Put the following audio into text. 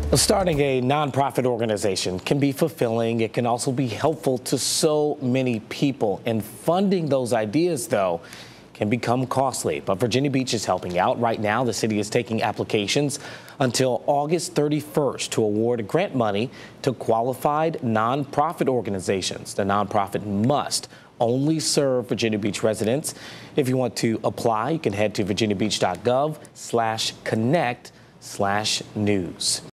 Starting a nonprofit organization can be fulfilling. It can also be helpful to so many people. And funding those ideas, though, can become costly. But Virginia Beach is helping out. Right now, the city is taking applications until August 31st to award grant money to qualified nonprofit organizations. The nonprofit must only serve Virginia Beach residents. If you want to apply, you can head to VirginiaBeach.gov/connect/news.